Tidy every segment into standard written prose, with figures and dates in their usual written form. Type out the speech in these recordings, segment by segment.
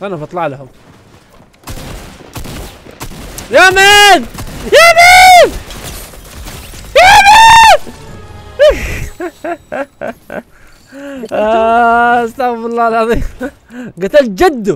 انا بطلع لهم. يا مان يا مان يا مان استغفر الله العظيم، قتلت جده.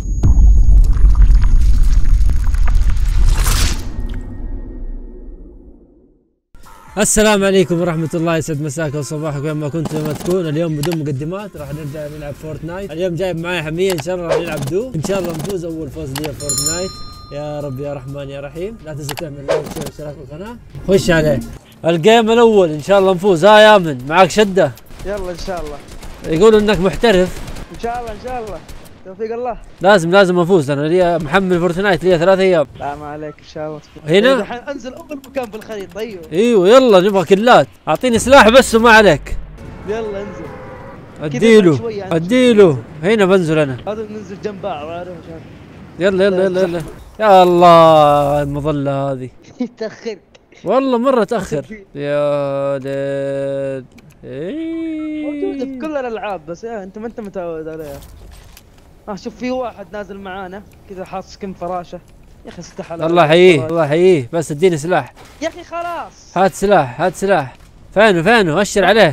السلام عليكم ورحمة الله، يسعد مساك وصباحك وين ما كنت لما تكون. اليوم بدون مقدمات راح نبدأ نلعب فورتنايت. اليوم جايب معي حمية، ان شاء الله راح نلعب دو، ان شاء الله نفوز اول فوز لي فورتنايت. يا رب يا رحمن يا رحيم. لا تنسى تعمل لايك واشتراك بالقناة. خش عليه الجيم الاول ان شاء الله نفوز. ها يا من معك شدة؟ يلا ان شاء الله. يقولوا انك محترف. ان شاء الله ان شاء الله، توفيق الله. لازم افوز، انا لي محمل فورتنايت لي 3 ايام. لا ما عليك ان شاء الله. هنا الحين انزل اول مكان بالخريطة. ايوه يلا نبغى كلات، اعطيني سلاح بس وما عليك. يلا انزل. اديله هنا بنزل انا. هذا ننزل جنب بعض عارف عشان. يلا يا الله المظلة هذه تأخرت والله مرة تأخر يا ليل. موجودة في كل الألعاب بس انت ما انت متعود عليها. شوف في واحد نازل معانا كذا حاط سكن فراشة. يا اخي استحى. الله يحييه الله يحييه، بس اديني سلاح يا اخي خلاص. هات سلاح. فينه اشر عليه.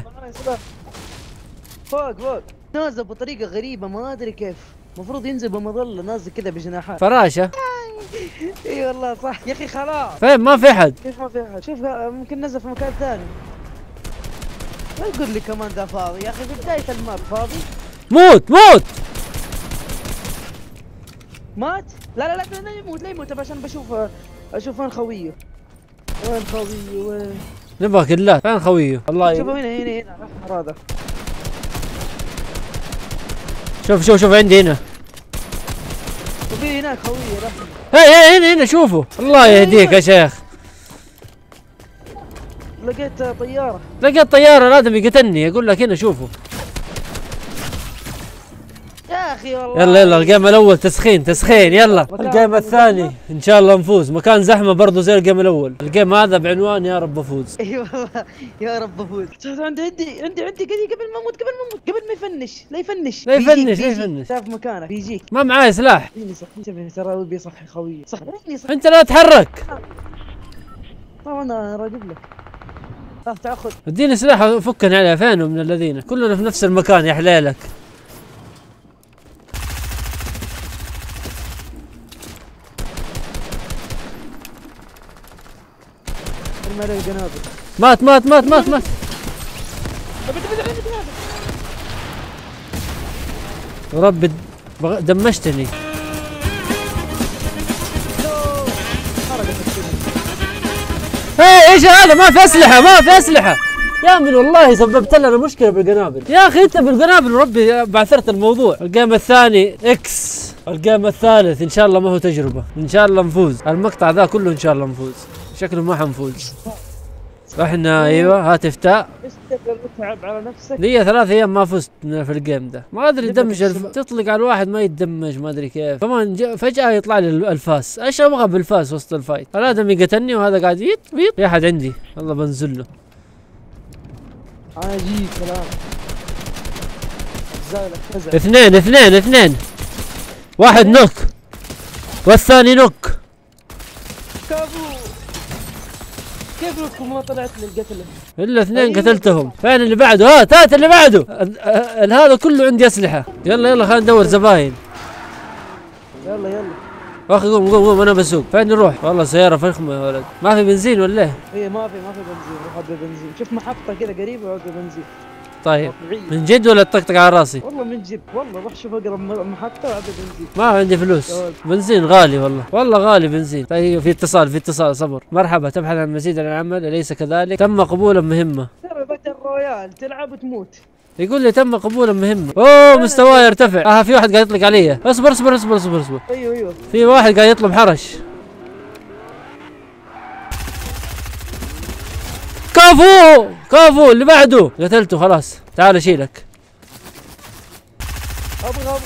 فوق نازل بطريقة غريبة ما ادري كيف. المفروض ينزل بمظلة، نازل كذا بجناحات فراشة. اي والله صح يا اخي خلاص. فين ما في احد؟ كيف ما في احد؟ شوف ممكن نزل في مكان ثاني. لا تقول لي كمان ذا فاضي يا اخي، في بداية الماب فاضي. موت مات؟ لا لا يموت عشان اشوف وين خويه. وين نبغى كلات. فين خويه؟ الله شوفوا هنا الاحمر هذا. شوف عندي هنا. وفي هناك خويه الاحمر. هنا شوفوا. الله يهديك يا شيخ. لقيت طيارة الادمي قتلني. اقول لك هنا شوفوا يا اخي والله. يلا الجيم الاول تسخين يلا. الجيم الثاني ان شاء الله نفوز. مكان زحمه برضه زي الجيم الاول. الجيم هذا بعنوان يا رب افوز. اي والله يا رب افوز. عندي قبل ما اموت قبل ما يفنش. لا يفنش. شاف مكانك بيجيك. ما معاي سلاح. ترى بيصحي خويه. صحيني انت لا تتحرك. طبعا انا راقب لك. تاخذ. اديني سلاح فكني عليه. فينه من الذين كلنا في نفس المكان يا حليلك. مات. رب دمشتني. ايش هذا؟ ما في اسلحه يا من والله سببت لنا مشكله بالقنابل يا اخي. انت بالقنابل ربي بعثرت الموضوع. الجيم الثاني اكس. الجيم الثالث ان شاء الله ما هو تجربه، ان شاء الله نفوز. المقطع ذا كله ان شاء الله نفوز. شكله ما حنفوز احنا. ايوه هات افتاء. ايش تتعب على نفسك؟ لي 3 ايام ما فزت في الجيم ده. ما ادري دمج تطلق على الواحد ما يتدمج، ما ادري كيف. كمان فجأة يطلع لي الفاس. ايش ابغى بالفاس وسط الفايت؟ الادمي قتلني وهذا قاعد يط. في احد عندي والله بنزل له. اجيك الان. اثنين. واحد نوك والثاني نوك. كفو. كيف لكم ما طلعت لي القتله؟ الا 2 قتلتهم. فين اللي بعده؟ هات اللي بعده. هذا كله عندي اسلحه. يلا خلينا ندور زباين. يلا اخي قوم انا بسوق. فين نروح؟ والله سياره فخمه يا ولد. ما في بنزين ولا ايه؟ ايه ما في بنزين. روح بنزين. شوف محطه كذا قريبه وعد بنزين. طيب من جد ولا تطقطق على راسي؟ والله من جد والله. روح شوف اقرب محطه وعد بنزين. ما عندي فلوس. بنزين غالي والله غالي بنزين. طيب في اتصال صبر. مرحبا، تبحث عن مزيد من العمل أليس كذلك؟ تم قبول مهمة. ترى باتل رويال تلعب وتموت. يقول لي تم قبول مهمة. اوه مستواي يرتفع. في واحد قاعد يطلق علي. اصبر. ايوه في واحد قاعد يطلب حرش. كفو اللي بعده قتلته خلاص. تعال اشيلك. ابغى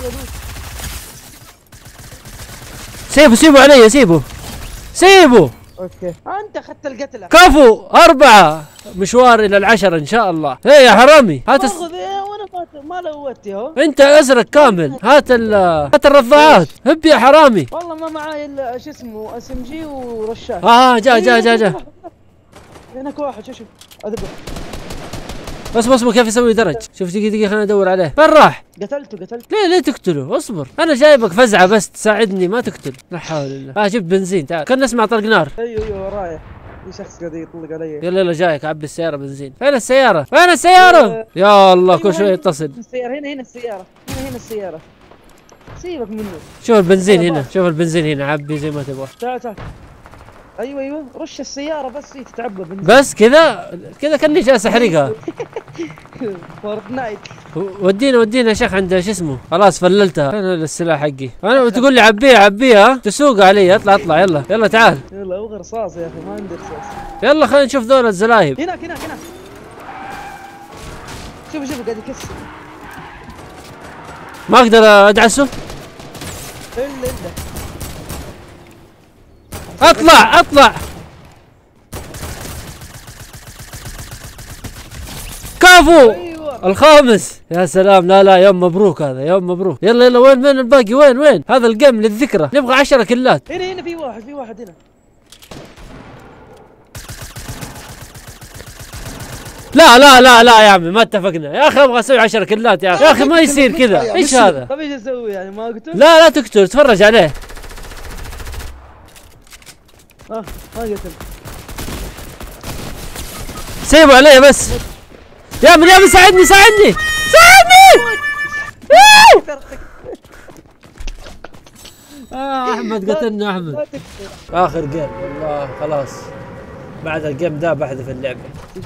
سيبه علي. سيبه. اوكي انت اخذت القتله. كفو 4 مشوار الى 10 ان شاء الله. ايه يا حرامي هات وانا ما لوت ياهو. انت ازرق كامل. هات الرضاعات. هب يا حرامي. والله ما معاي الا شو اسمه اس ام جي ورشاش. جا. هناك واحد شوف اذبح. اصبر كيف يسوي درج. شوف دقيقة خليني ادور عليه. وين راح؟ قتلته. ليه تقتله؟ اصبر انا جايبك فزعة بس تساعدني ما تقتل. لا حول الله. جبت بنزين تعال. كنا نسمع طلق نار. ايوه ورايا. في شخص قاعد يطلق علي. يلا جايك عبي السيارة بنزين. فين السيارة؟ يا الله كل شوي يتصل. السيارة هنا السيارة. هنا السيارة. سيبك منه. شوف البنزين هنا عبي زي ما تبغى. تعال. ايوه رش السيارة بس تتعبى بنزين. بس كذا كاني جالس احرقها. فورتنايت. ودينا يا شيخ عند شو اسمه. خلاص فللتها. فين السلاح حقي؟ انا تقول لي عبيها تسوق علي. اطلع يلا تعال. يلا ابغى رصاص يا اخي ما عندي رصاص. يلا خلينا نشوف ذول الزلايب. هناك. شوف قاعد يكسر. ما اقدر ادعسه. الا اطلع كفو. أيوة. الخامس. يا سلام. لا يوم مبروك. هذا يوم مبروك. يلا وين الباقي؟ وين هذا الجيم للذكرى. نبغى 10 كلات. هنا في واحد هنا. لا يا عمي ما اتفقنا يا اخي. ابغى اسوي 10 كلات يا اخي ما يصير كذا. ايش هذا؟ طيب ايش اسوي يعني ما اقتل؟ لا تقتل اتفرج عليه. ما قتل. سيبوا عليه بس. يا من ساعدني احمد قتلنا احمد. اخر جيم والله خلاص. بعد الجيم ده بحذف اللعبه.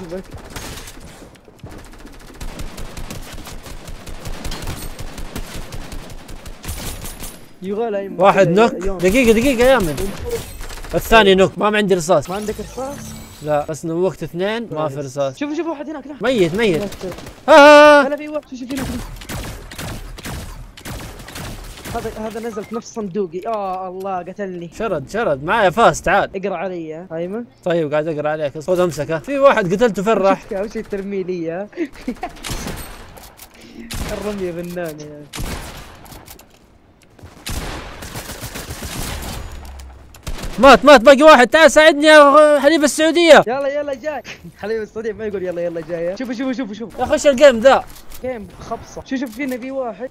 واحد نوك. دقيقة يا من. الثاني نوك. ما عندي رصاص. ما عندك رصاص؟ لا بس وقت اثنين ما في رصاص. شوف واحد هناك. ميت. هلا في واحد. شوف هناك. هذا نزل في نفس صندوقي. الله قتلني. شرد معايا فاس. تعال اقرا علي يا ايمن. طيب قاعد اقرا عليك. خذ امسكه. في واحد قتلته. فين راح؟ وش الترمي لي الرمية بنانة يعني. مات باقي واحد. تعال ساعدني يا حليب السعودية. يلا جاي. حليب السعودية ما يقول يلا جاي. شوف يا خش الجيم ذا. جيم خبصة. شوف فينا في واحد.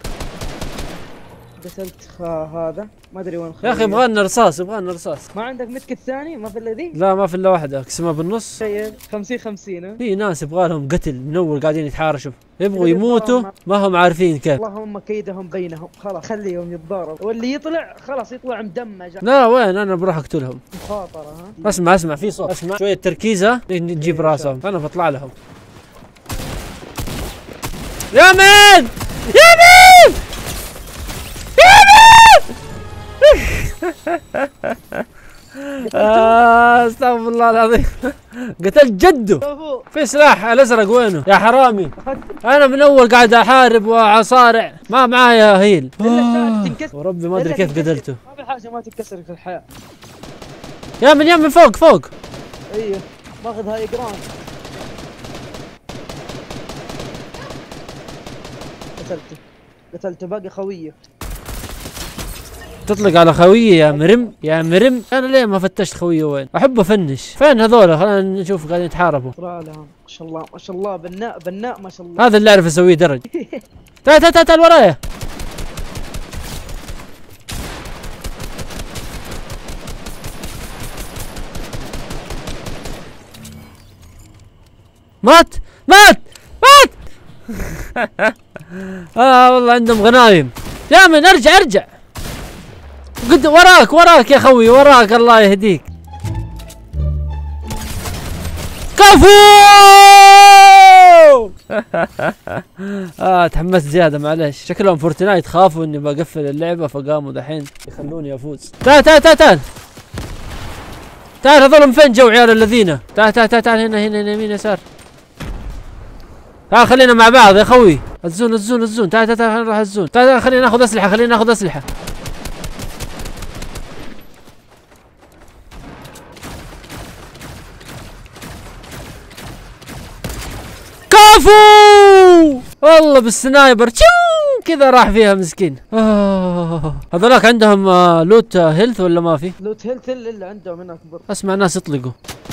قتلت هذا ما ادري وين. يا اخي يبغى لنا رصاص. ما عندك متك الثاني؟ ما في الا ذي؟ لا ما في الا واحده اقسمها بالنص. 50 في ناس يبغى لهم قتل من اول قاعدين يتحارشوا. يبغوا يموتوا ما هم عارفين كيف. اللهم كيدهم بينهم. خلاص خليهم يتضاربوا واللي يطلع خلاص يطلع مدمج. لا وين انا بروح اقتلهم. مخاطرة اسمع في صوت. اسمع شويه تركيزه نجيب راسهم. انا بطلع لهم. يا مان استغفر الله العظيم. قتلت جده. في سلاح الازرق وينه يا حرامي؟ انا من اول قاعد احارب واصارع ما معايا هيل. وربي ما ادري كيف قتلته. ما في حاجه ما تتكسر في الحياه. يا من فوق. ايوه ماخذ هاي جراند. قتلته باقي خويه. تطلق على خويه يا مرم. انا ليه ما فتشت خويه وين؟ احب افنش. فين هذول؟ خلينا نشوف قاعدين يتحاربوا. ما شاء الله بناء ما شاء الله. هذا اللي اعرف اسويه درج. تعال ورايا. مات والله عندهم غنايم. يا من ارجع قد وراك يا خوي. وراك الله يهديك. كفو. تحمست زياده معلش. شكلهم فورتنايت خافوا اني بقفل اللعبه فقاموا دحين يخلوني افوز. تعال هذول فين جو عيال الذين. تعال هنا يمين يسار. تعال خلينا مع بعض يا خوي. الزون. تعال نروح الزون. تعال خلينا ناخذ اسلحه. كفو. والله بالسنايبر كذا راح فيها مسكين. هذولاك عندهم لوت هيلث ولا ما في؟ لوت هيلث اللي عندهم هناك برضه. اسمع ناس يطلقوا.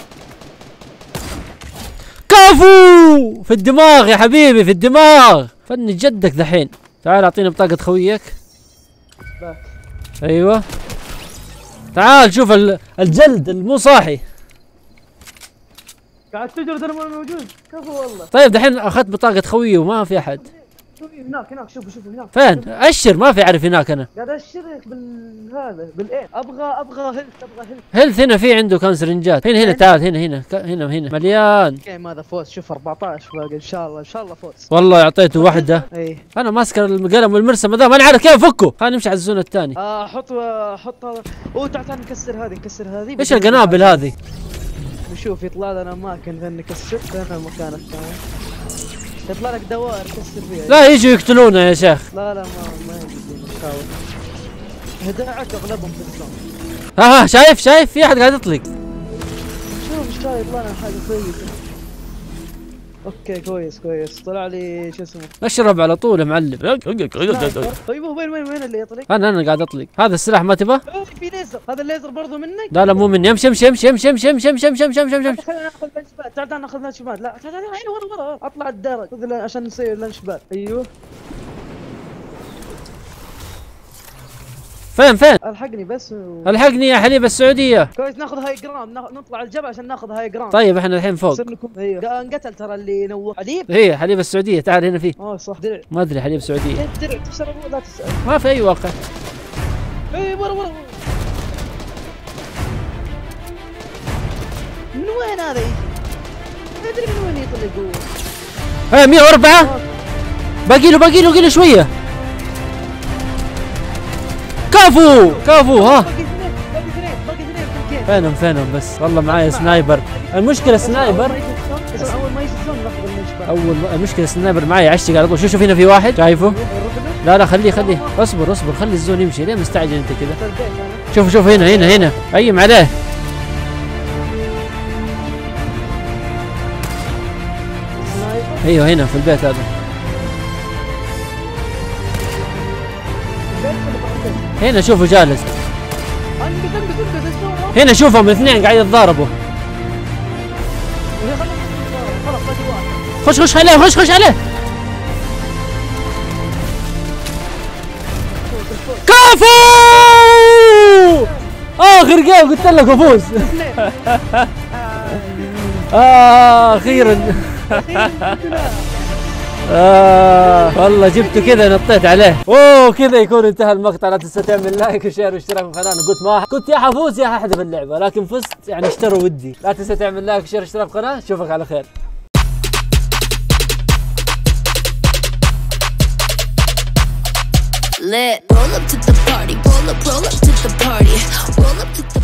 كفو في الدماغ يا حبيبي، في الدماغ. فني جدك دحين. تعال اعطيني بطاقة خويك. باك. ايوه تعال شوف الجلد المو صاحي. قاعد تجرد انا موجود. كفو والله. طيب دحين اخذت بطاقة خويه وما في احد. هناك شوف هناك. فين؟ اشر ما في، عارف هناك انا. قاعد اشترك بالهذا بالايه. ابغى هيلث هيلث هنا في عنده كان سرنجات. هنا تعال هنا مليان. جيم هذا فوز. شوف 14 باقي ان شاء الله فوز. والله اعطيته واحدة. اي انا ماسك القلم والمرسم ذا ما انا عارف كيف افكه. خلينا نمشي على الزون الثاني. حط هذا. تعال نكسر هذه ايش القنابل هذه؟ نشوف يطلع لنا اماكن ثاني نكسر. فين المكان الثاني؟ يطلع لك دوائر كسر فيها. لا يجوا يقتلونا يا شيخ. لا ما يجي نحاول. هداعك اغلبهم في الزون. ها شايف في احد قاعد يطلق. شوف ايش يطلع لنا حاجه كويسه. اوكي كويس طلع لي شو اسمه. اشرب على طول يا معلم. طيب وين اللي يطلق؟ انا قاعد اطلق. هذا السلاح ما تبغى؟ في ليزر. هذا الليزر برضه منك؟ لا مو مني. امشي خلينا ناخذ لانش باد. تعال ناخذ لانش باد. لا تعال ورا اطلع الدرج عشان نسوي لانش باد. ايوه فين الحقني بس الحقني يا حليب السعودية. كويس ناخذ هاي جراوند. نطلع الجبل عشان ناخذ هاي جراوند. طيب احنا الحين فوق. ايوه انقتل ترى اللي نوه. حليب هي حليب السعودية. تعال هنا فيه. صح درع. ما ادري حليب سعودية. درع تشربه لا تسأل. ما في اي واقع. اي ورا من وين هذا يجي؟ ما ادري من وين يطلق هو. 104 باقي له شوية. كفو ها. باقي فينهم بس. والله معايا سنايبر. المشكلة سنايبر اول ما يجي الزون ناخذ المشبع. المشكلة السنايبر معايا يعشق على طول. شوف هنا في واحد شايفه. لا خليه اصبر خلي الزون يمشي. ليه مستعجل انت كذا؟ شوف هنا ايم عليه. ايوه هنا في البيت هذا. هنا شوفوا جالس. هنا شوفهم الاثنين قاعد يتضاربوا. خش عليه. كفو. اخر جيم قلت لك افوز. اخيرا. والله جبته كذا نطيت عليه. كذا يكون انتهى المقطع. لا تنسى تعمل لايك وشير واشتراك في القناه. انا كنت يا حفوز يا ححذف اللعبه لكن فزت يعني اشتروا ودي. لا تنسى تعمل لايك وشير واشتراك في القناه. اشوفك على خير. Lit. Roll up to the party, roll up to the party, roll up to the